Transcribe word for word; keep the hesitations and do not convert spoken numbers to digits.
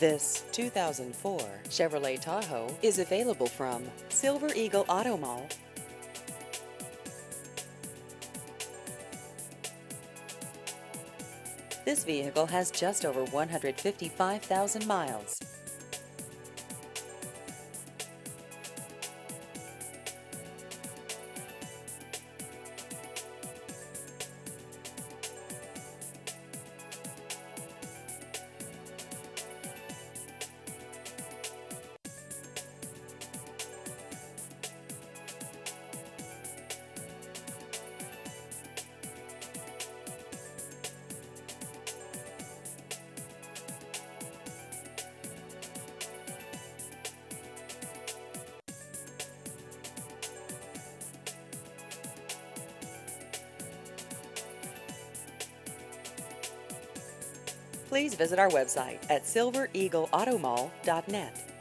This two thousand four Chevrolet Tahoe is available from Silver Eagle Auto Mall. This vehicle has just over one hundred fifty-five thousand miles. Please visit our website at silver eagle auto mall dot net.